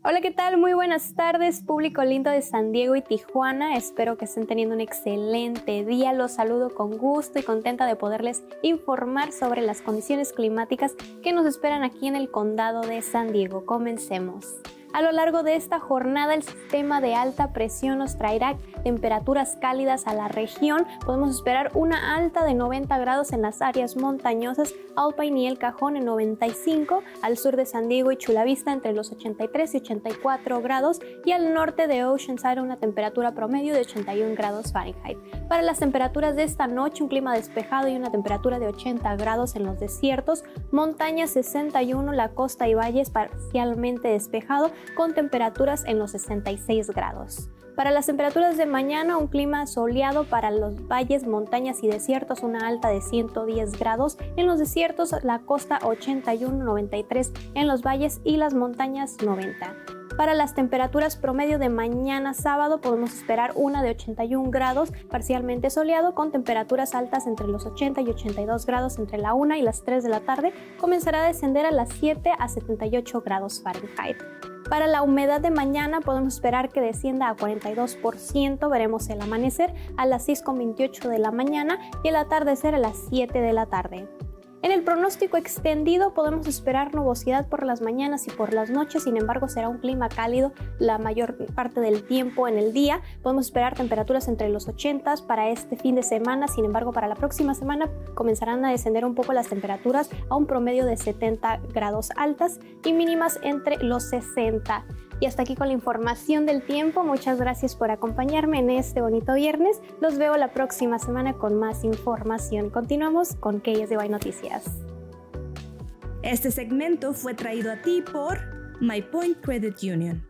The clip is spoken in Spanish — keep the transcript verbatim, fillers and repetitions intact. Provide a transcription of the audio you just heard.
Hola, ¿qué tal? Muy buenas tardes, público lindo de San Diego y Tijuana. Espero que estén teniendo un excelente día. Los saludo con gusto y contenta de poderles informar sobre las condiciones climáticas que nos esperan aquí en el condado de San Diego. Comencemos. A lo largo de esta jornada, el sistema de alta presión nos traerá temperaturas cálidas a la región. Podemos esperar una alta de noventa grados en las áreas montañosas, Alpine y El Cajón en noventa y cinco, al sur de San Diego y Chula Vista entre los ochenta y tres y ochenta y cuatro grados, y al norte de Oceanside una temperatura promedio de ochenta y un grados Fahrenheit. Para las temperaturas de esta noche, un clima despejado y una temperatura de ochenta grados en los desiertos, montañas sesenta y uno, la costa y valles parcialmente despejado, con temperaturas en los sesenta y seis grados. Para las temperaturas de mañana, un clima soleado para los valles, montañas y desiertos, una alta de ciento diez grados. En los desiertos, la costa ochenta y uno, noventa y tres en los valles y las montañas noventa. Para las temperaturas promedio de mañana sábado podemos esperar una de ochenta y un grados, parcialmente soleado, con temperaturas altas entre los ochenta y ochenta y dos grados entre la una y las tres de la tarde. Comenzará a descender a las siete a setenta y ocho grados Fahrenheit. Para la humedad de mañana podemos esperar que descienda a cuarenta y dos por ciento, veremos el amanecer a las seis con veintiocho de la mañana y el atardecer a las siete de la tarde. En el pronóstico extendido podemos esperar nubosidad por las mañanas y por las noches, sin embargo será un clima cálido la mayor parte del tiempo en el día. Podemos esperar temperaturas entre los ochenta para este fin de semana, sin embargo para la próxima semana comenzarán a descender un poco las temperaturas a un promedio de setenta grados altas y mínimas entre los sesenta. Y hasta aquí con la información del tiempo. Muchas gracias por acompañarme en este bonito viernes. Los veo la próxima semana con más información. Continuamos con K S D Y Noticias. Este segmento fue traído a ti por My Point Credit Union.